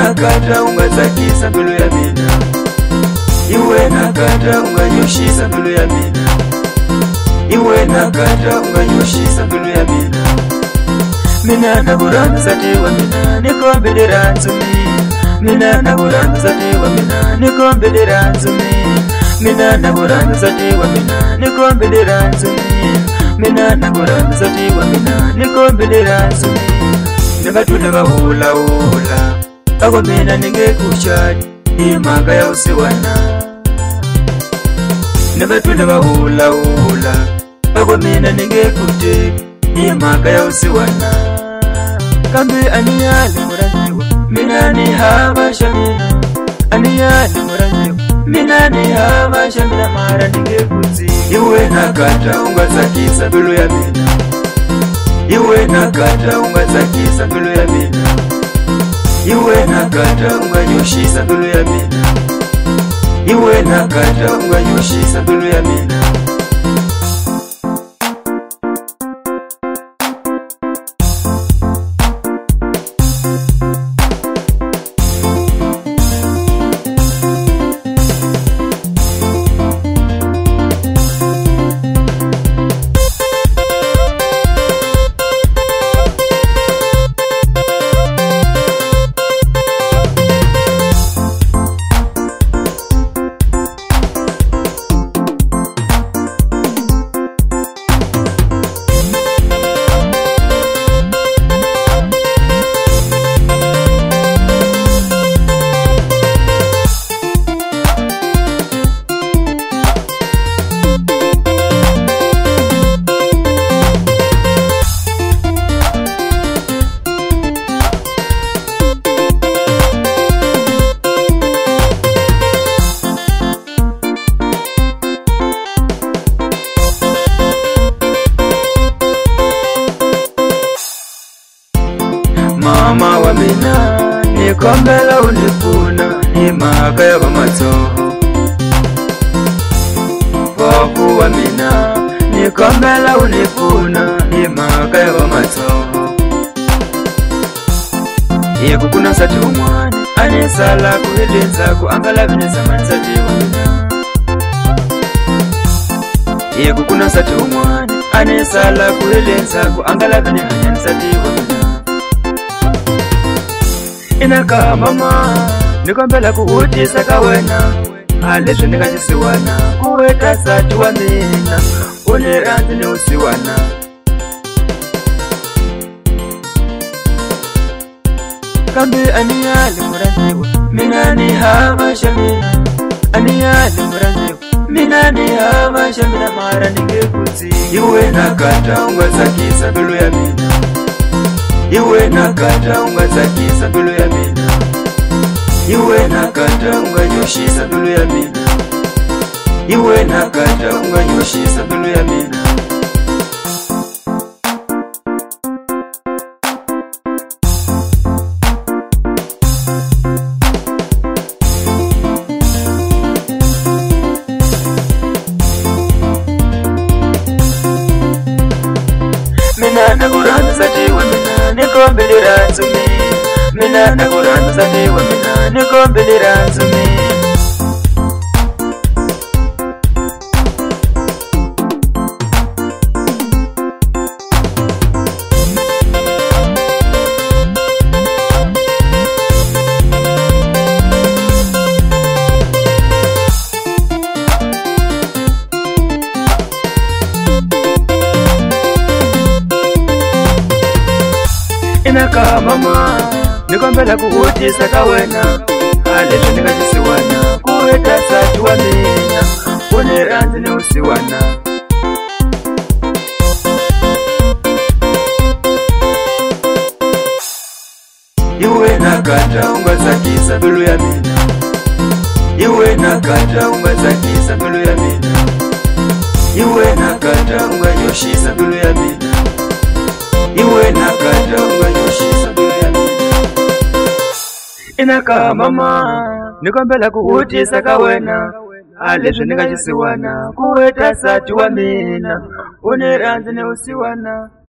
nakata ungazakisa mbele ya mina, iwe nakata unganyoshisa mbele ya mina, iwe nakata unganyoshisa mbele ya mina. Mina naburana satewa mina nikombelera nzumi, mina naburana satewa mina nikombelera nzumi, mina naburana satewa mina nikombelera nzumi, mina naburana satewa mina nikombelera nzumi. Nabatuna bahula hula ako mina ningekuchadi imanga ya usiwana. Nabatuna bahula hula ako mina ningekuteki imanga ya usiwana. Kambi aniyali muranjiwa mina ni hama shamina, aniyali muranjiwa mina ni hama shamina mara ningekuti. Iwe nakata ungazakisa mbele ya mina, iwe nakata ungazakisa mbele ya mina, iwe nakata unganyoshisa mbele ya mina, iwe nakata unganyoshisa mbele ya mina. Mama wa mina nikombela unifuna imaka ya bamatoho. Waku wa mina nikombela unifuna imaka ya bamatoho. Yeku kuna sati umwani anisala kuhilinza kuangala vinisa manisati wa mina. Yeku kuna sati umwani anisala kuhilinza kuangala vinisa manisati wa mina. Inaka mama nikombela kuhutisa kawena aleshe nikachisiwana kuweta sati wa mina uniranzi ni usiwana. Kambi aniyali muranjiwa mina ni hama shamina, aniyali muranjiwa mina ni hama shamina mara ningekuti. Iwe nakata ungazakisa mbele ya mina, iwe nakata ungazakisa mbele ya mina, iwe nakata unganyoshisa mbele ya mina, iwe nakata unganyoshisa mbele ya mina. Mina naburana satewa mina nikombelera nzumi, mina naburana satewa mina nikombelera nzumi. Inaka mama nikombela kuhutisa kawena aleshe nikachisiwana kuweta sati wa mina uniranzi ni usiwana. Iwe nakata ungazakisa mbele ya mina, iwe nakata ungazakisa mbele ya mina, iwe nakata unganyoshisa mbele ya mina, iwe nakata unganyoshisa mbele ya mina. Inaka mama nikombela kuhutisa kawena aleshe nikachisiwana kuweta sati wa mina uniranzi ni usiwana.